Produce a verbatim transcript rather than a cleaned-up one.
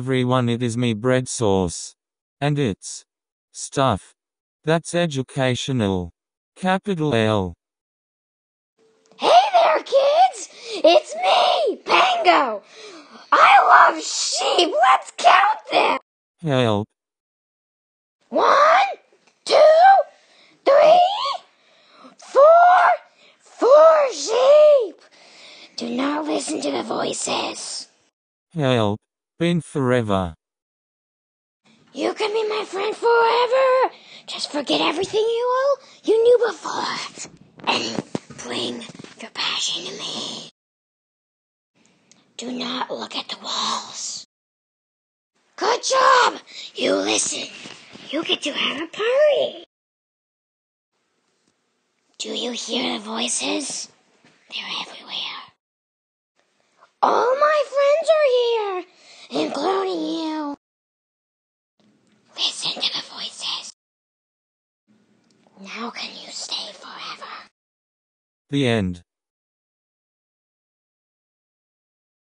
everyone, it is me, bread sauce. And it's stuff that's educational. Capital L. Hey there, kids! It's me, Pengo! I love sheep! Let's count them! Help. One, two, three, four, four sheep! Do not listen to the voices. Help. Been forever. You can be my friend forever! Just forget everything you all you knew before. And bring your passion to me. Do not look at the walls. Good job! You listen. You get to have a party. Do you hear the voices? They're everywhere. All my friends are here, including you. Listen to the voices. Now can you stay forever? The end.